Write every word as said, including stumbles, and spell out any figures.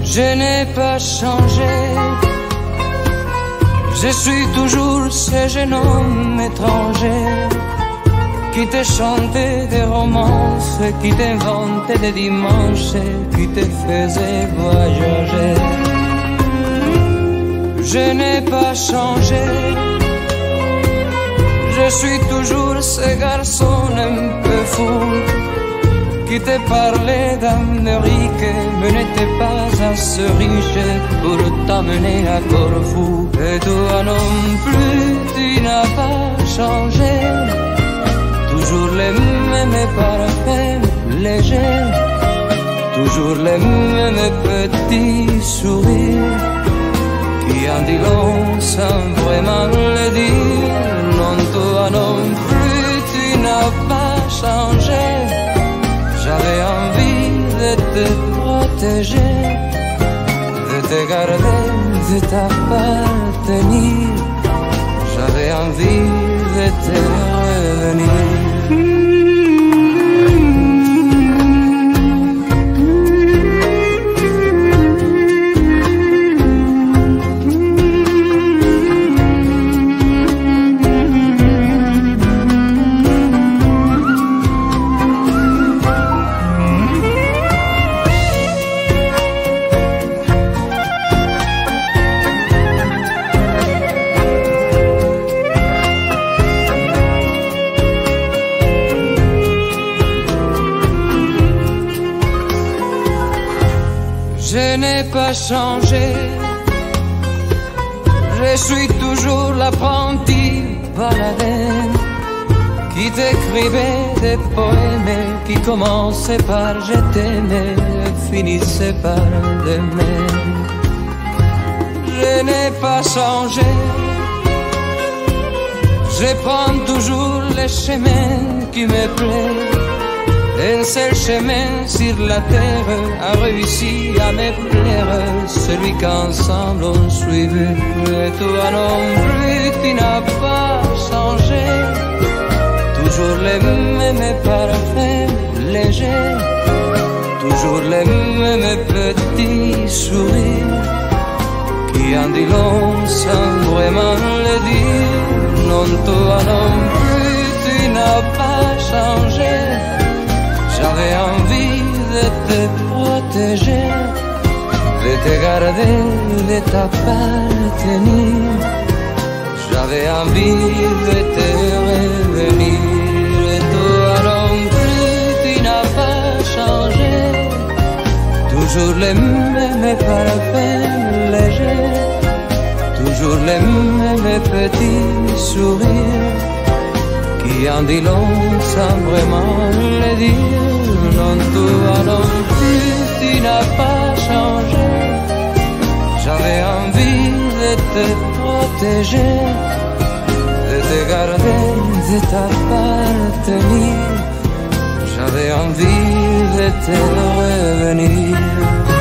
Je n'ai pas changé, je suis toujours ce jeune homme étranger qui te chantait des romances, qui t'inventait des dimanches, qui te faisait voyager. Je n'ai pas changé, je suis toujours ce garçon un peu fou qui te parlait d'Amérique, mais n'était pas assez riche pour t'amener à Corfou. Et toi non plus, tu n'as pas changé, toujours les mêmes parfums légers, toujours les mêmes petits sourires qui en dit long sans vraiment le dire. Non, toi non plus, tu n'as pas changé. J'avais envie de te protéger, de te garder, de t'appartenir. J'avais envie de te revenir. Je n'ai pas changé, je suis toujours l'apprenti baladin qui t'écrivait des poèmes qui commençaient par je t'aimais et finissaient par demain. Je n'ai pas changé, je prends toujours les chemins qui me plaisent. Un seul chemin sur la terre a réussi à me plaire, celui qu'ensemble on suivait. Et toi non plus, tu n'as pas changé, toujours les mêmes parfums légers, toujours les mêmes petits sourires qui en dit long sans vraiment le dire. Non, toi non plus, tu n'as pas changé. J'avais envie de te protéger, de te garder, de t'appartenir. J'avais envie de te revenir. Et toi non plus, tu n'as pas changé, toujours les mêmes parfums légers, toujours les mêmes petits sourires qui en dit long sans vraiment le dire. Non, toi non plus, tu n'as pas changé. J'avais envie de te protéger, de te garder, de t'appartenir. J'avais envie de te revenir.